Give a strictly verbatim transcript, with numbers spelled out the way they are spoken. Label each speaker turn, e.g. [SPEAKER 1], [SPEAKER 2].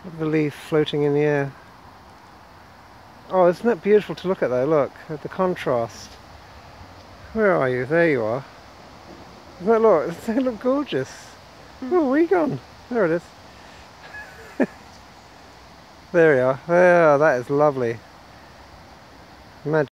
[SPEAKER 1] of the leaf floating in the air. Oh, isn't that beautiful to look at though? Look at the contrast. Where are you? There you are. Doesn't that look? Doesn't that look gorgeous?
[SPEAKER 2] Mm.
[SPEAKER 1] Oh, where are you gone? There it is. There we are. There, that is lovely. Imagine.